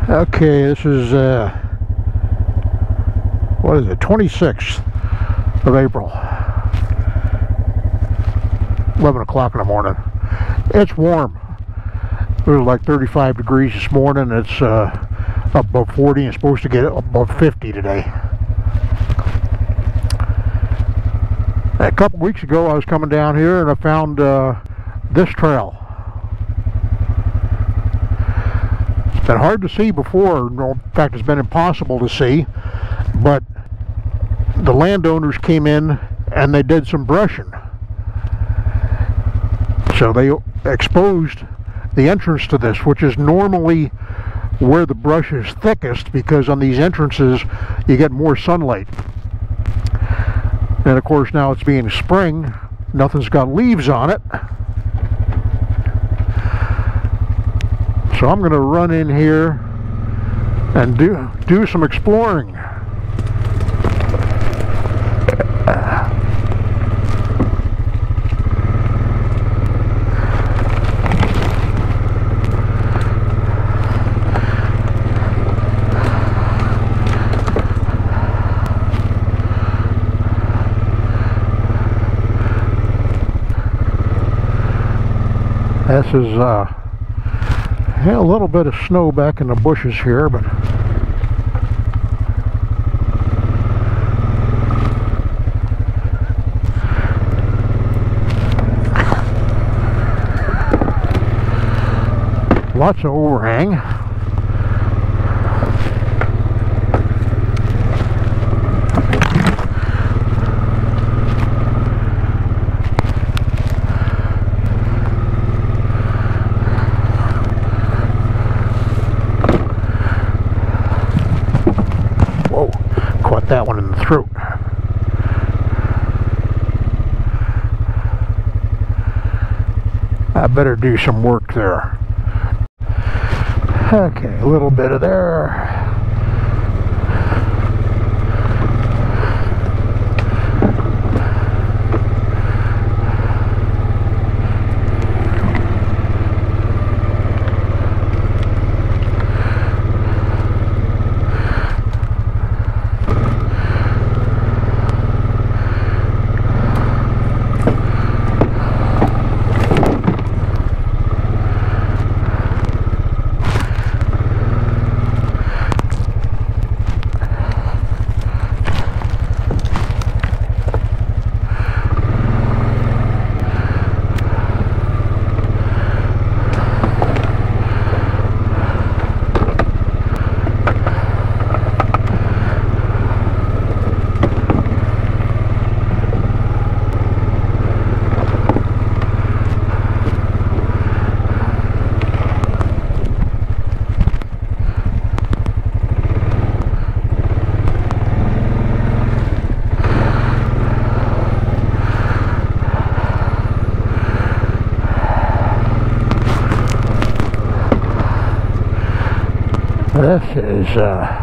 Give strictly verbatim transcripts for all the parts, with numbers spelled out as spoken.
Okay, this is uh, what is it, twenty-sixth of April, eleven o'clock in the morning. It's warm. It was like thirty-five degrees this morning. It's uh, up above forty and it's supposed to get above fifty today. A couple weeks ago I was coming down here and I found uh, this trail. It's been hard to see before. In fact, it's been impossible to see, but the landowners came in and they did some brushing. So they exposed the entrance to this, which is normally where the brush is thickest, because on these entrances you get more sunlight. And of course, now it's being spring, nothing's got leaves on it. So I'm going to run in here and do do some exploring. This is uh, yeah, a little bit of snow back in the bushes here, but lots of overhang. That one in the throat. I better do some work there. Okay, a little bit of there. This is uh,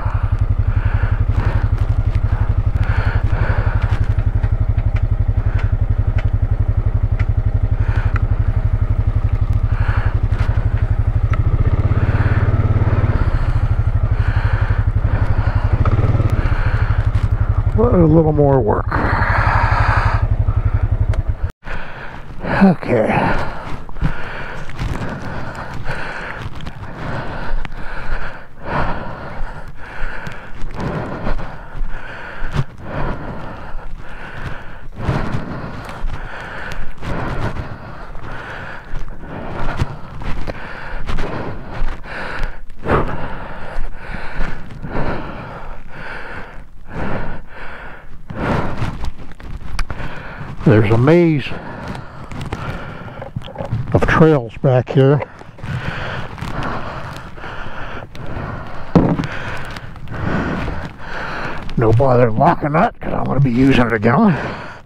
a little more work. Okay. There's a maze of trails back here. No bother locking that because I'm going to be using it again.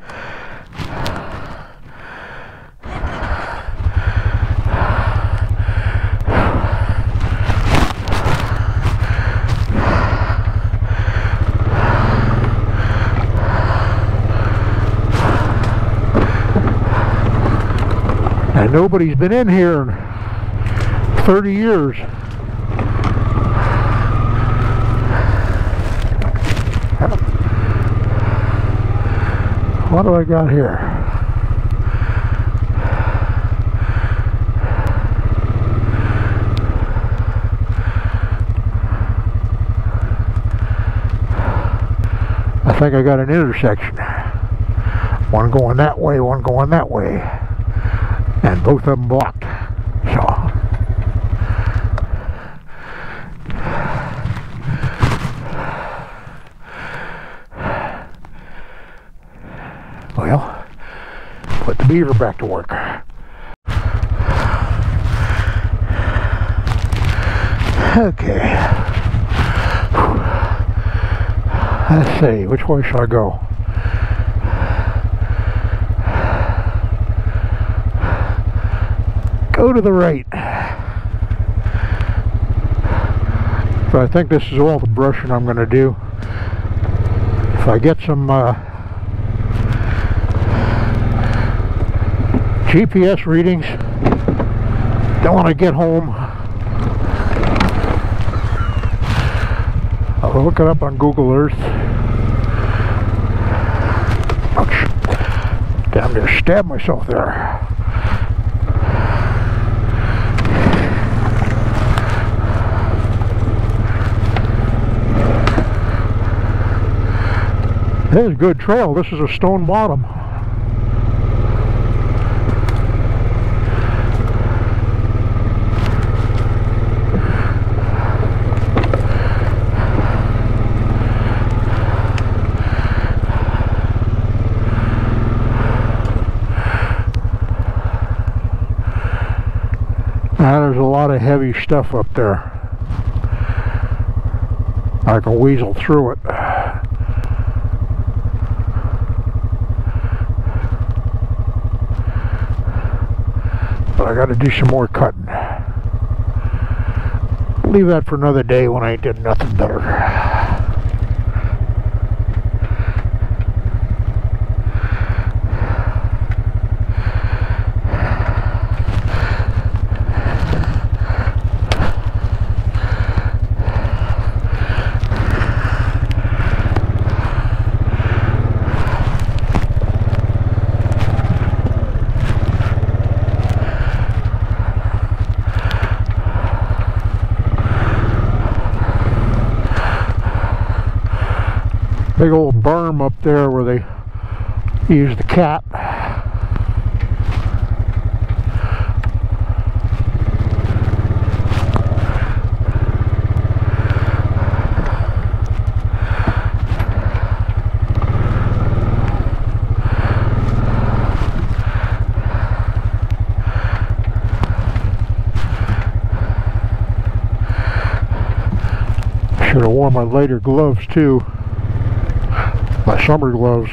And nobody's been in here in thirty years. what do I got here? I think I got an intersection. One going that way, one going that way. And both of them blocked. So. Well, put the beaver back to work. Okay. Let's see, which way should I go? Go to the right. So I think this is all the brushing I'm going to do. If I get some uh, G P S readings, don't want to get home, I'll look it up on Google Earth. Ouch. Damn near stabbed myself there. This is a good trail. This is a stone bottom. Now there's a lot of heavy stuff up there. I can weasel through it. But I got to do some more cutting. Leave that for another day when I ain't did nothing better. Big old berm up there where they use the cat. Should have worn my lighter gloves too. My summer gloves.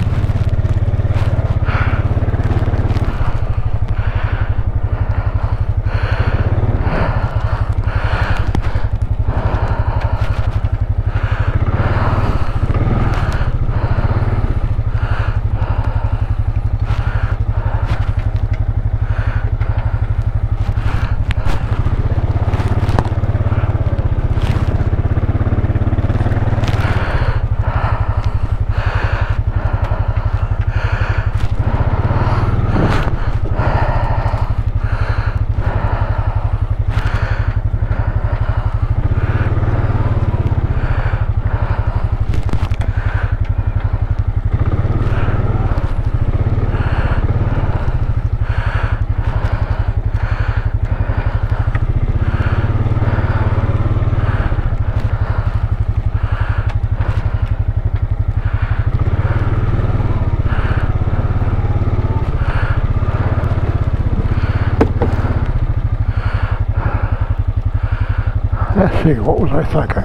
Let's see, what was I thinking?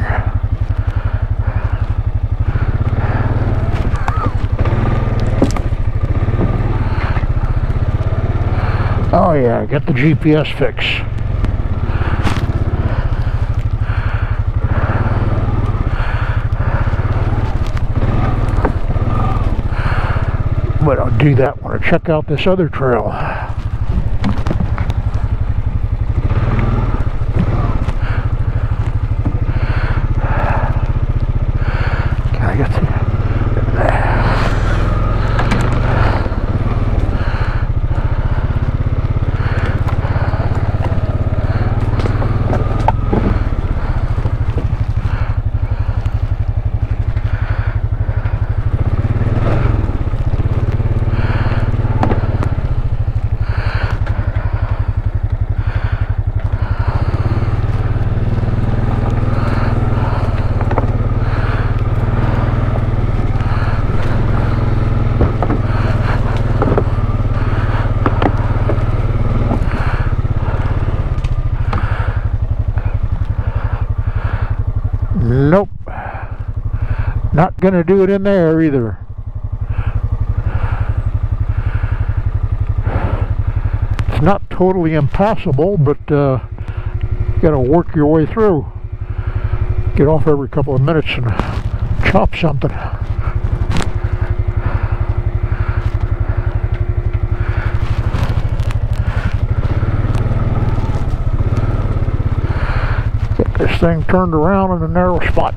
Oh yeah, get the G P S fix. But I'll do that when I check out this other trail. Can I get to Nope. Not gonna do it in there either. It's not totally impossible, but uh, you gotta work your way through. Get off every couple of minutes and chop something. Get this thing turned around in a narrow spot.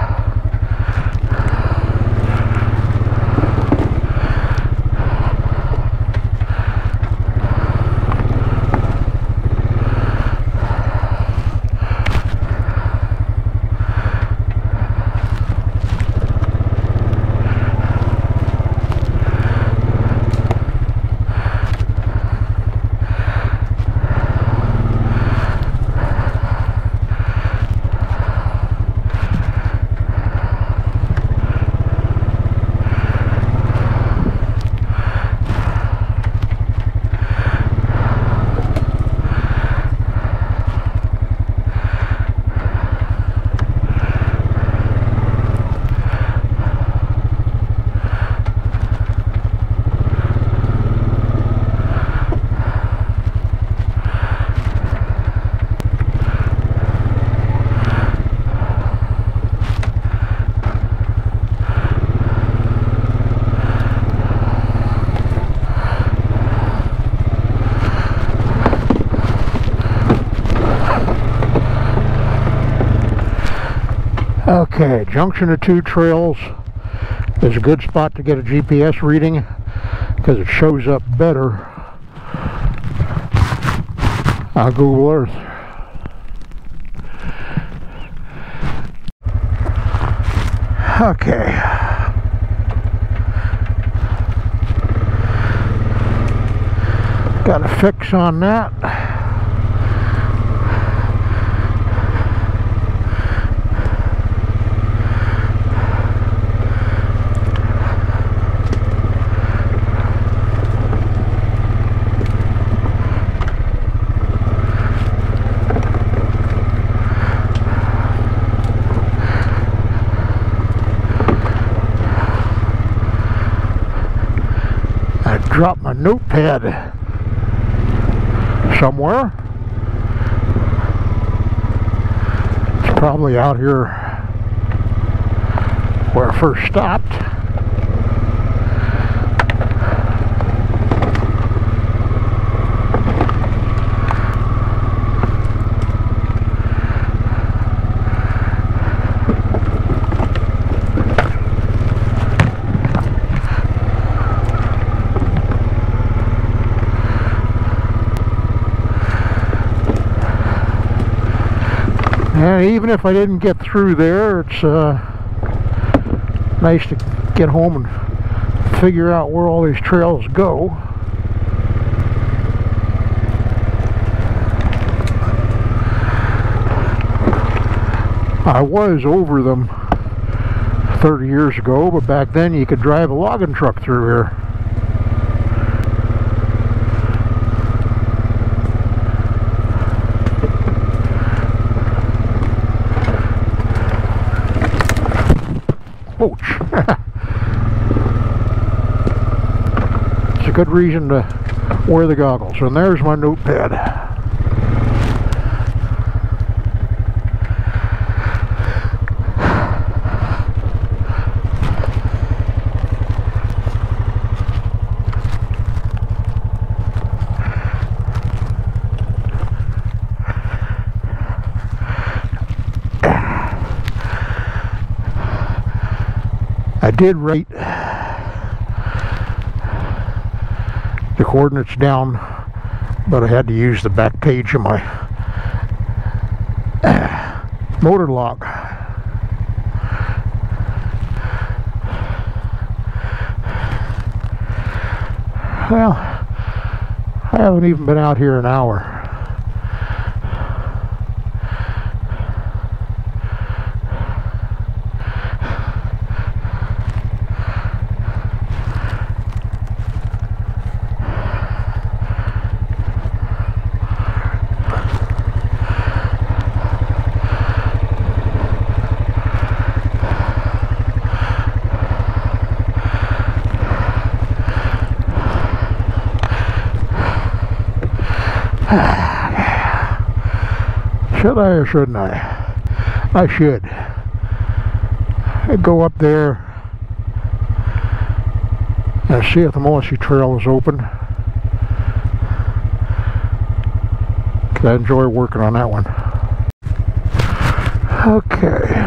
Okay, junction of two trails is a good spot to get a G P S reading because it shows up better on Google Earth. Okay. Got a fix on that. Dropped my notepad somewhere. It's probably out here where I first stopped. And even if I didn't get through there, it's uh, nice to get home and figure out where all these trails go. I was over them thirty years ago, but back then you could drive a logging truck through here. Ouch. It's a good reason to wear the goggles. And there's my notepad. I did write the coordinates down, but I had to use the back page of my uh, motor log. Well, I haven't even been out here an hour. Should I or shouldn't I? I should. I'd go up there and see if the Mossy Trail is open. Cause I enjoy working on that one. Okay.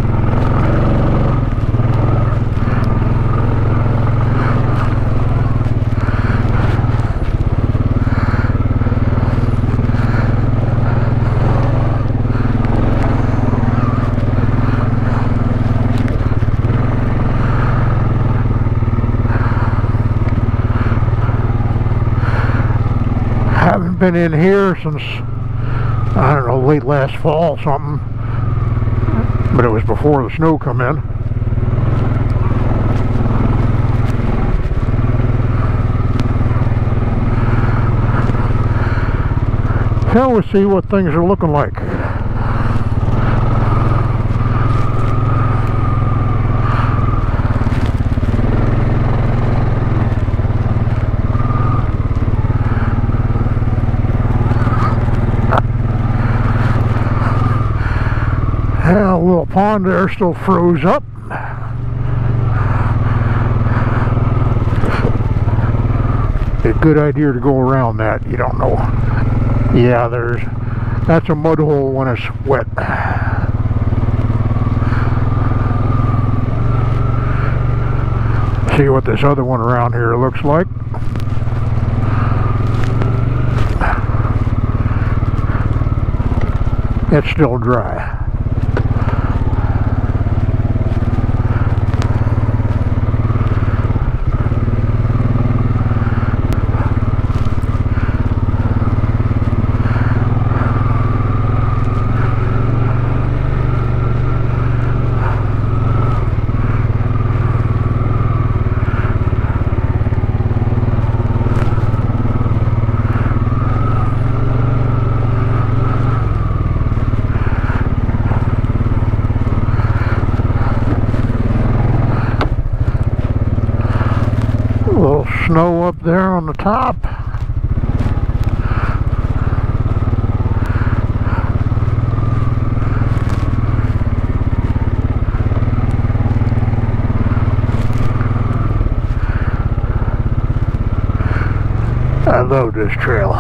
Haven't been in here since, I don't know, late last fall or something, but it was before the snow come in. Now we'll see what things are looking like. Yeah, a little pond there still froze up. A good idea to go around that, you don't know. Yeah, there's, that's a mud hole when it's wet. See what this other one around here looks like. It's still dry. Snow up there on the top. I love this trail.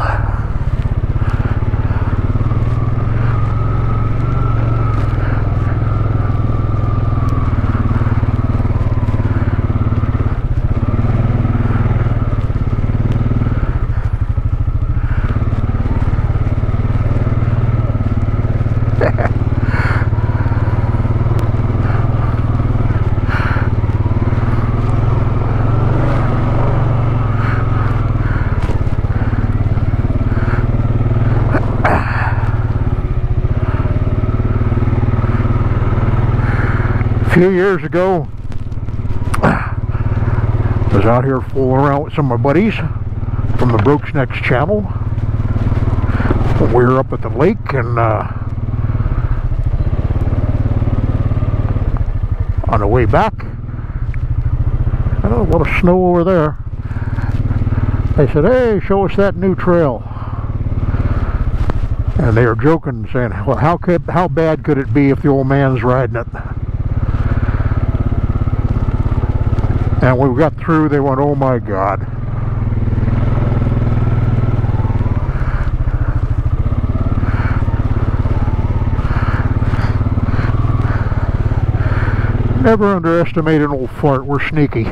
A few years ago, I was out here fooling around with some of my buddies from the Brooks Next channel. We were up at the lake and uh, on the way back, oh, a lot of snow over there. They said, "Hey, show us that new trail." And they were joking, saying, "Well, how could, how bad could it be if the old man's riding it?" And when we got through, they went, "Oh my God." Never underestimate an old fart. We're sneaky.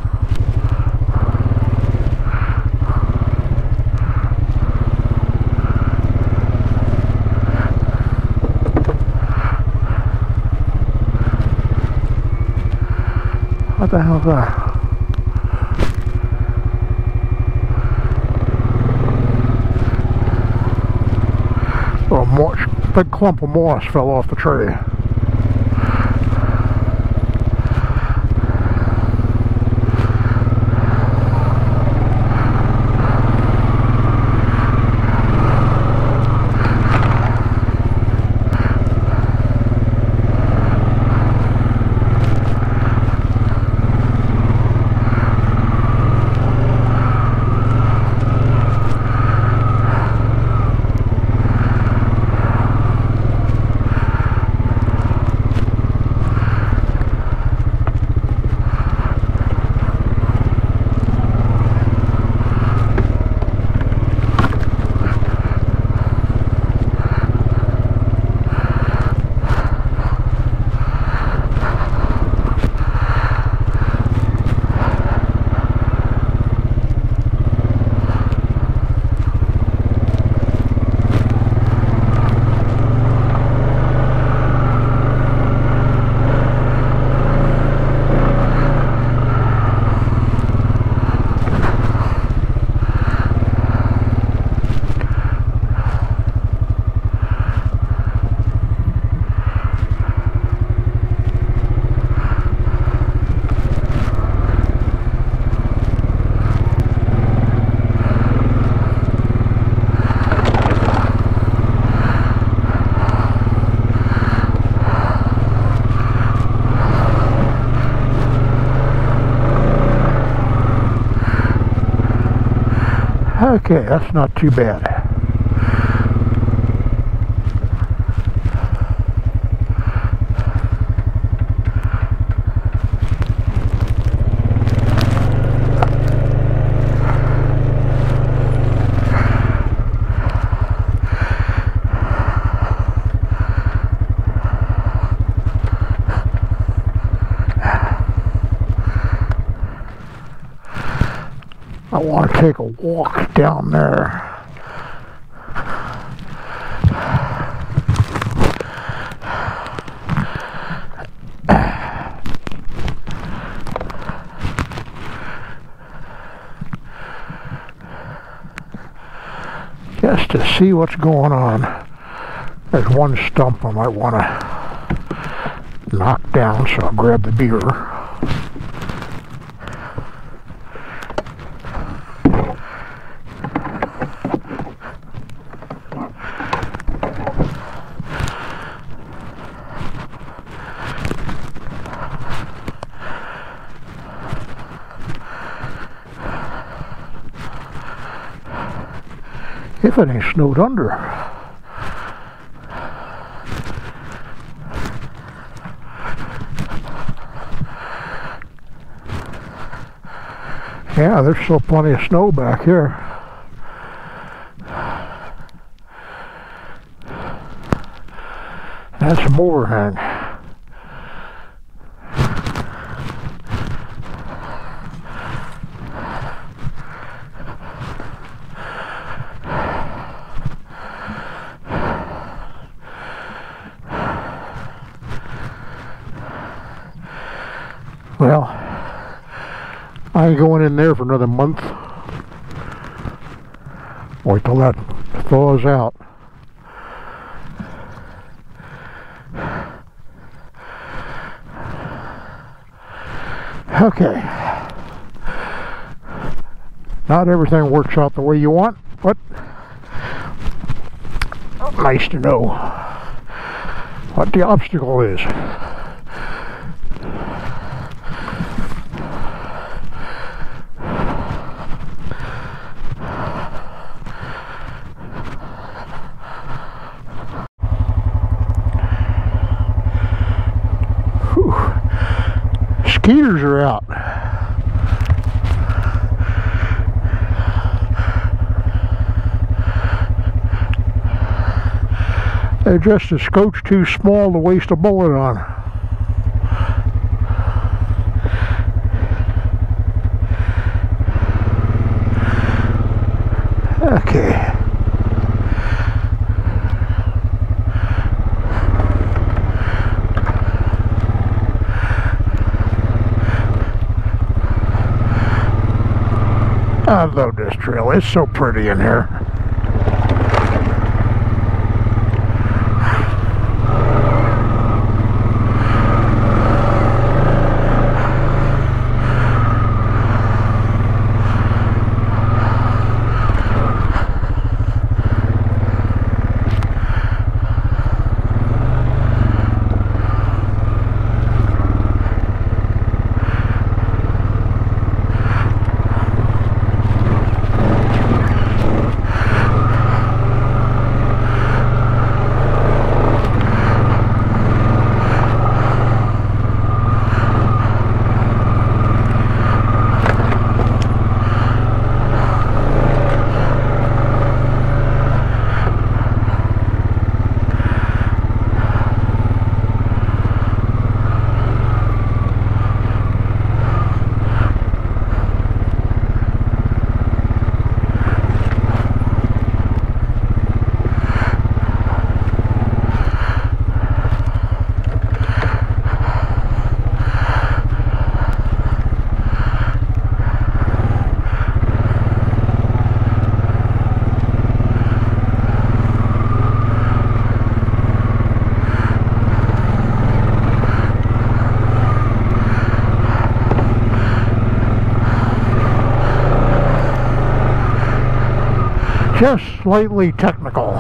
What the hell's that? Oh, a moss, big clump of moss fell off the tree. Okay, that's not too bad. I want to take a walk down there. Just to see what's going on. There's one stump I might want to knock down, so I'll grab the beer. If it ain't snowed under. Yeah, there's still plenty of snow back here. That's some overhang. Well, I ain't going in there for another month. Wait till that thaws out. Okay. Not everything works out the way you want, but nice to know what the obstacle is. Skeeters are out. They're just a scotch too small to waste a bullet on. Okay. I love this trail. It's so pretty in here. Just slightly technical.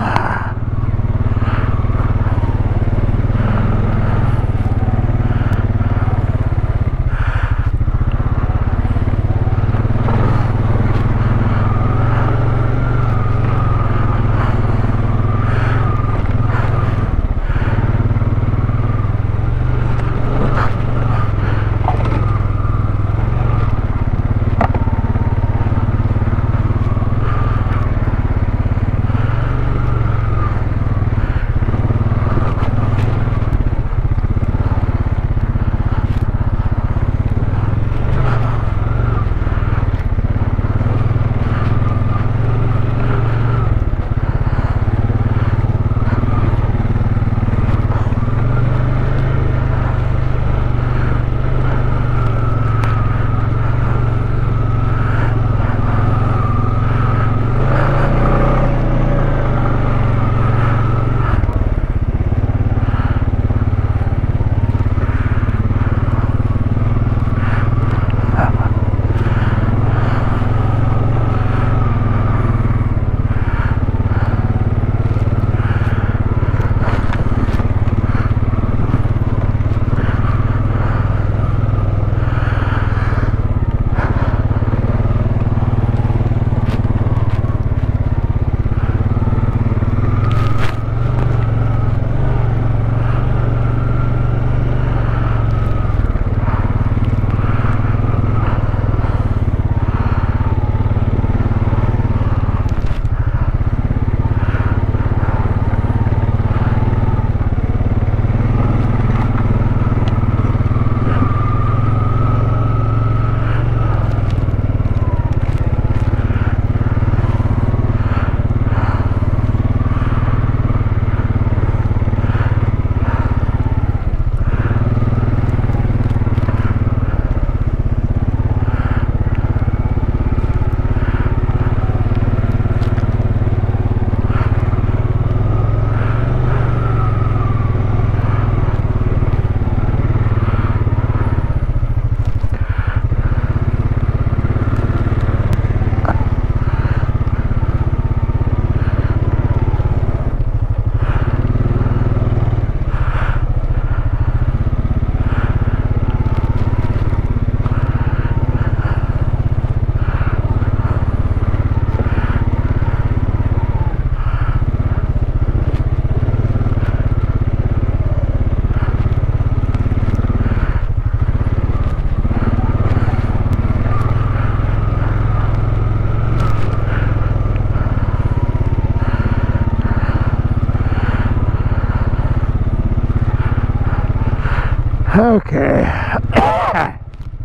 Okay.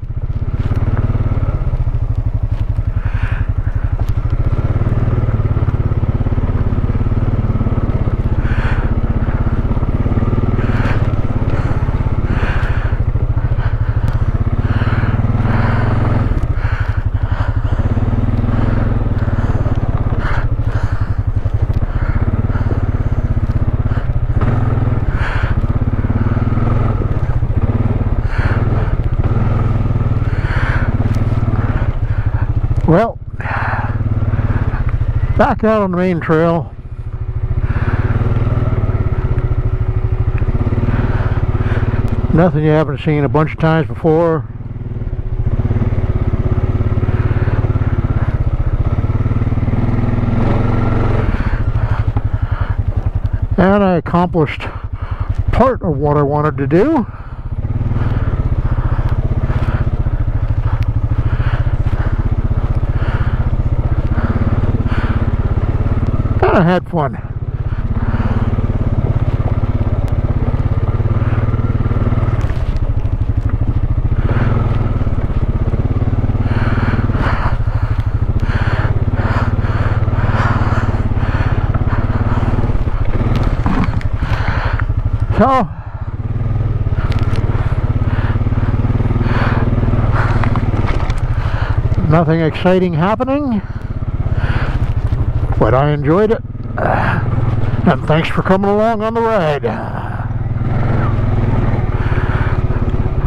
Well, back out on the main trail. Nothing you haven't seen a bunch of times before. And I accomplished part of what I wanted to do. I had fun. So, nothing exciting happening, but I enjoyed it. And thanks for coming along on the ride.